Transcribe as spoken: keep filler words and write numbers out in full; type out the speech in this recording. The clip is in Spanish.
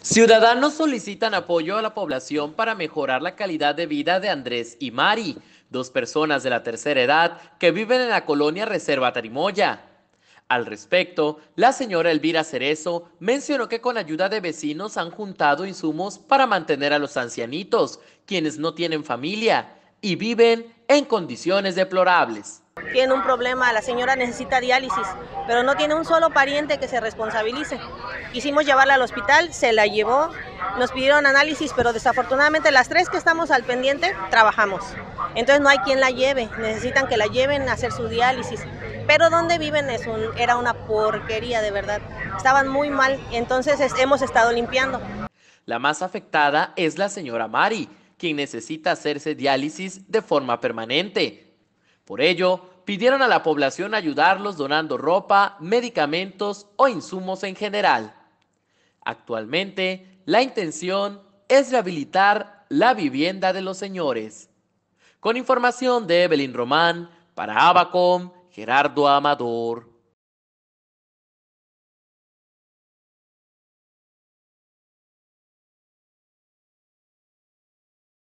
Ciudadanos solicitan apoyo a la población para mejorar la calidad de vida de Andrés y Mari, dos personas de la tercera edad que viven en la colonia Reserva Tarimoya. Al respecto, la señora Elvira Cerezo mencionó que con ayuda de vecinos han juntado insumos para mantener a los ancianitos, quienes no tienen familia y viven en condiciones deplorables. Tiene un problema, la señora necesita diálisis, pero no tiene un solo pariente que se responsabilice. Quisimos llevarla al hospital, se la llevó, nos pidieron análisis, pero desafortunadamente las tres que estamos al pendiente trabajamos. Entonces no hay quien la lleve, necesitan que la lleven a hacer su diálisis. Pero donde viven es un, era una porquería de verdad, estaban muy mal, entonces es, hemos estado limpiando. La más afectada es la señora Mari, quien necesita hacerse diálisis de forma permanente. Por ello, pidieron a la población ayudarlos donando ropa, medicamentos o insumos en general. Actualmente, la intención es rehabilitar la vivienda de los señores. Con información de Evelyn Román, para Abacom, Gerardo Amador.